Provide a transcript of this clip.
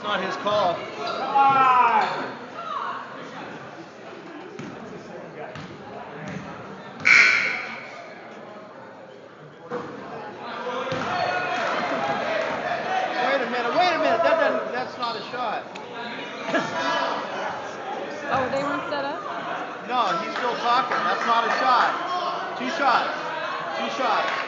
not his call. Come on! Wait a minute. That's not a shot. Oh, they weren't set up? No, he's still talking. That's not a shot. 2 shots. 2 shots.